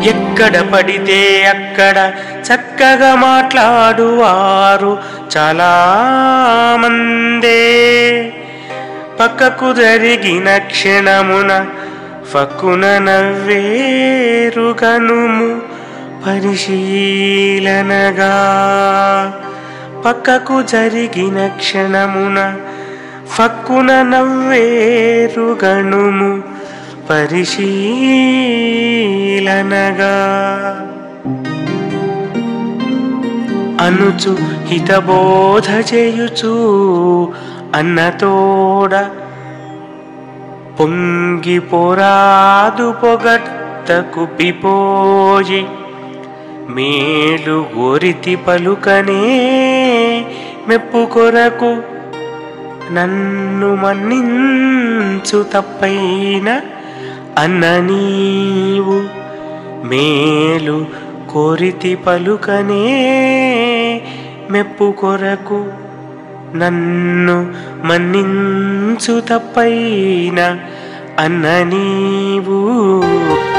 ఎక్కడ పడితే అక్కడ చక్కగా మాట్లాడువారు చాలా మందే. పక్కకు జరిగిన క్షణమున ఫక్కున నవ్వేరు గనుము పరిశీలనగా. పక్కకు జరిగిన క్షణమున ఫక్కున నవ్వేరు గనుము పరిశీలనగా. అనుచు హితబోధ చేయుచు అన్నతోడ పొంగి పోరాదు పొగట్ట కుప్పిపోయి. మేలు గోరితి పలుకనే మెప్పు కొరకు నన్ను మన్నించు తప్పైన అన్న నీవు. మేలు కోరితి పలుకనే మెప్పు కొరకు నన్ను మన్నించు తప్పైన అన్న నీవు.